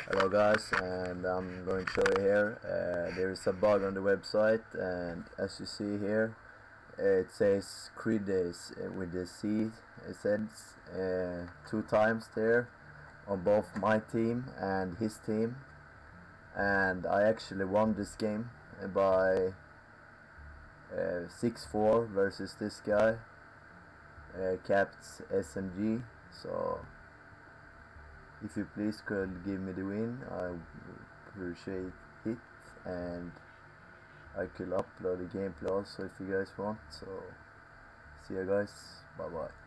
Hello guys, and I'm going to show you here. There is a bug on the website, and as you see here, it says days with the C. It says 2 times there on both my team and his team, and I actually won this game by 6-4 versus this guy, capped SMG. So if you please could give me the win, I would appreciate it, and I could upload the gameplay also if you guys want. So see you guys, bye bye.